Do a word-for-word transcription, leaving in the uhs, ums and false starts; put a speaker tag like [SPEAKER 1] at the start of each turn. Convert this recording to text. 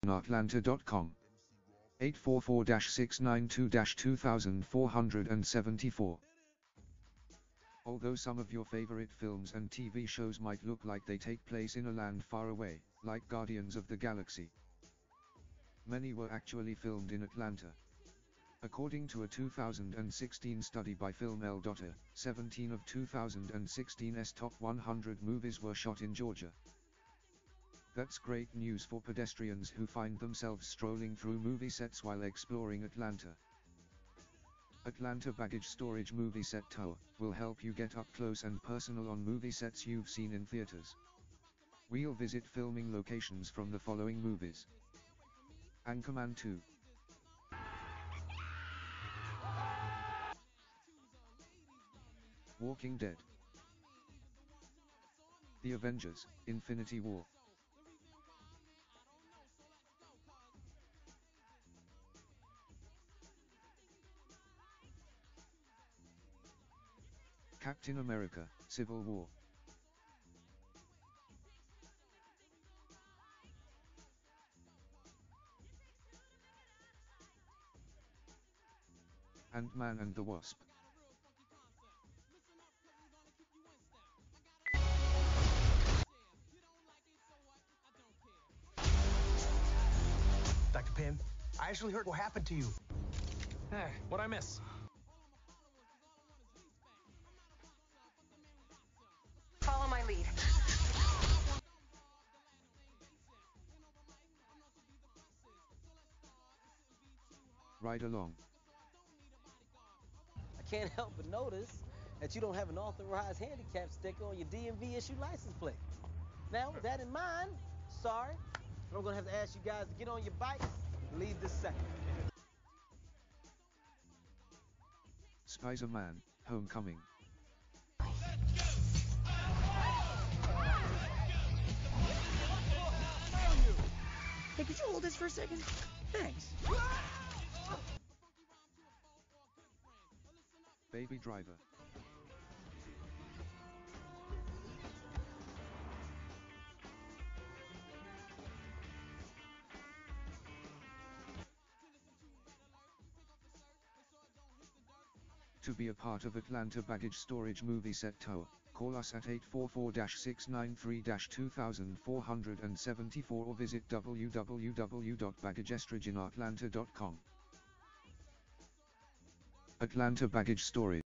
[SPEAKER 1] atlanta dot com. eight four four, six nine two, two four seven four. Although some of your favorite films and T V shows might look like they take place in a land far away, like Guardians of the Galaxy, many were actually filmed in Atlanta. According to a two thousand sixteen study by Film L. seventeen of two thousand sixteen's top one hundred movies were shot in Georgia. That's great news for pedestrians who find themselves strolling through movie sets while exploring Atlanta. Atlanta Baggage Storage Movie Set Tour will help you get up close and personal on movie sets you've seen in theaters. We'll visit filming locations from the following movies: Anchorman two, Walking Dead, The Avengers: Infinity War, Captain America: Civil War, Ant-Man and the Wasp.
[SPEAKER 2] Doctor Pym, I actually heard what happened to you.
[SPEAKER 3] Hey, what'd I miss?
[SPEAKER 4] Follow my lead.
[SPEAKER 1] Ride along.
[SPEAKER 5] I can't help but notice that you don't have an authorized handicap sticker on your D M V issue license plate. Now, with that in mind, sorry, but I'm gonna have to ask you guys to get on your bikes and leave this second.
[SPEAKER 1] Spider-Man: Homecoming.
[SPEAKER 6] Hey, could you hold this for a second? Thanks.
[SPEAKER 1] Baby Driver. To be a part of Atlanta Baggage Storage Movie Set Tour, call us at eight four four, six nine three, two four seven four or visit w w w dot baggage storage in atlanta dot com. Atlanta Baggage Storage.